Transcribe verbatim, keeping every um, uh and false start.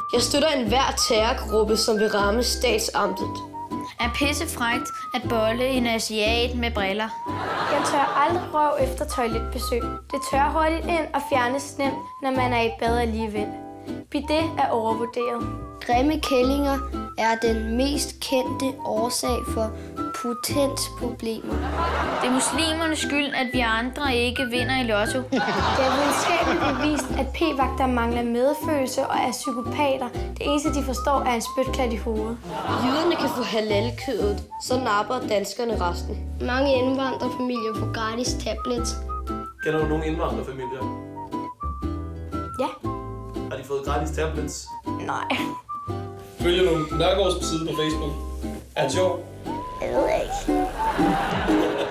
Jeg støtter enhver terrorgruppe, som vil ramme statsamtet. Er pissefrægt at bolle en asiat med briller. Jeg tør aldrig røv efter toiletbesøg. Det tør hurtigt ind og fjernes nemt, når man er i bad alligevel. Bidet er overvurderet. Grimme kællinger er den mest kendte årsag for potensproblemer. Det er muslimernes skyld, at vi andre ikke vinder i lotto. Det er videnskabeligt bevist, at p-vagter mangler medfølelse og er psykopater. Det eneste, de forstår, er en spytklat i hovedet. Jyderne kan få halalkødet, så napper danskerne resten. Mange indvandrerfamilier får gratis tablets. Kender du nogle indvandrerfamilier? Ja. Har de fået gratis tablets? Nej. Følger du Nørgaards side på Facebook? Er det sjovt? Jeg ved ikke.